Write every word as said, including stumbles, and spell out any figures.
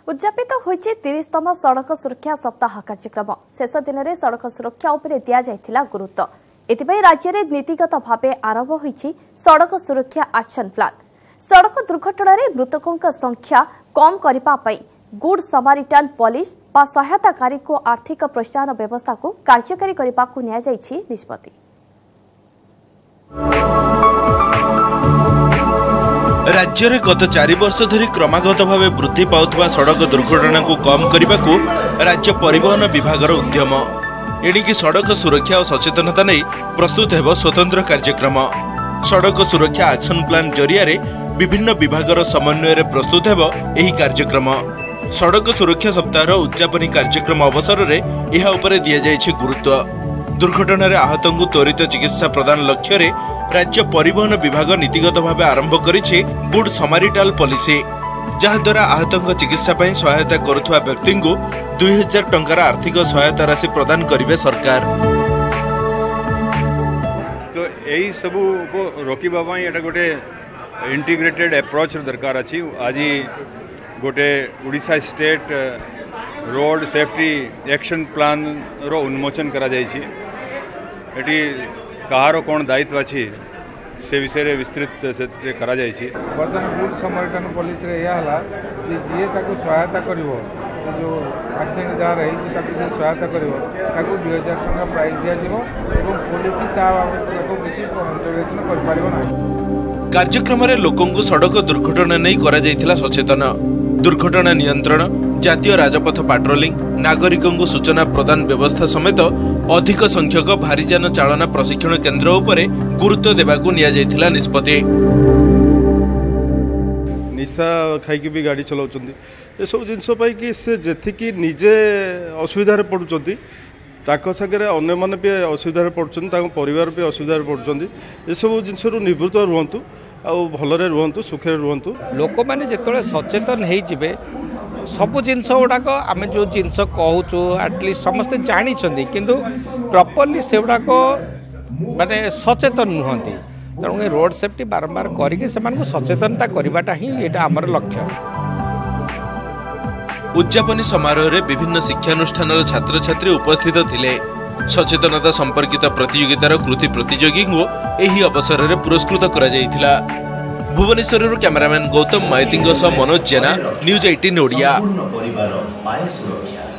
उद्यापित होइछि तीसतम सड़क सुरक्षा सप्ताह कार्यक्रम शेष दिन में सड़क सुरक्षा उपरे दिया जायथिला गुरुत्व एथिपई राज्य में नीतिगत भाव आरंभ होइछि सड़क सुरक्षा एक्शन प्लान। सड़क दुर्घटना रे मृतकों संख्या कम करबा पई गुड समारिटान पुलिस बा सहायताकारी को आर्थिक प्रोत्साहन व्यवस्था को कार्यकारी करबा को निया जायछि निष्पत्ति। राज्य में गत चार वर्ष धरी क्रमागत भाव वृद्धि पाउथवा सड़क दुर्घटना को कम करने को राज्य परिवहन विभाग उद्यम एणिकी सड़क सुरक्षा और सचेतनता नहीं प्रस्तुत हेब स्वतंत्र कार्यक्रम। सड़क सुरक्षा एक्शन प्लान जरिया विभिन्न विभागर समन्वय रे प्रस्तुत हेब एही कार्यक्रम। सड़क सुरक्षा सप्ताह उद्यापनी कार्यक्रम अवसर में यह उपरे दिया जायछि गुरुत्व। दुर्घटना रे आहतों को त्वरित चिकित्सा प्रदान लक्ष्य रे राज्य परिवहन विभाग नीतिगत भाव आरंभ करिछि गुड समारिटाल पॉलिसी, जहाद्वारा आहतों चिकित्सा पई सहायता करुवा व्यक्ति को दुई हजार टंकार आर्थिक सहायता राशि प्रदान करिवे सरकार। तो यही सब को रोकवा पाई एटा गोटे इंटीग्रेटेड अप्रोच दरकार अछि। आज गोटे Odisha state road safety action plan रो उन्मोचन करा जायछि। एटी कहार कौन दायित्व अच्छी से विषय रे विस्तृत से करा जायछि। वर्तमान गुड समारिटान पुलिस रे या हला जे जे ताको सहायता करिवो जो एक्सीडेंट जा रही जे ताको जे सहायता करिवो ताको दो हजार टका प्राइस दिया जिवो एवं पुलिस ता ताको किछि इंटरवेंशन कर पारिबो ना। कार्यक्रम रे लोकों को सड़क दुर्घटना नहीं करा जायथिला सचेतन। दुर्घटना नियंत्रण, जातीय राजपथ पाट्रोलिंग, नागरिकों को सूचना प्रदान व्यवस्था समेत अधिक संख्यक भारीजान चालना प्रशिक्षण केन्द्र उपरे गुरुत्व देबाकू निया जायथिला निष्पत्ति। निशा खाइकी भी गाड़ी चलाउछन्ती ए सब जिनस पई कि से जेथिकी निजे असुविधा रे पडुछन्ती ताको संगे अन्य माने भी असुविधा रे पडुछन्ती ताको परिवार भी असुविधा रे पडुछन्ती ए सब जिनस रु निवृत्त रुहंतु आ भलरे रुहंतु सुखरे रुहंतु। लोक माने जेतले सचेतन हेइ जिवे सब जिनस गुड़ाक आम जो जिनस कहूँ एटलिस्ट समस्ते जानी किंतु प्रॉपर्ली से गुड़ाक माने सचेतन नुहंती। तेणु रोड सेफ्टी बारंबार करके सचेतनता करवाटा ही एटा आमर लक्ष्य। उद्यापनी समारोह रे विभिन्न शिक्षानुष्ठान छात्र छात्री उपस्थित थिले। सचेतनता संपर्कित प्रतियोगितार कृति प्रतियोगी को एही अवसर रे पुरस्कृत करा जायथिला। भुवनेश्वर कैमरामैन गौतम माइती मनोज जेना न्यूज अठारह ओडिया।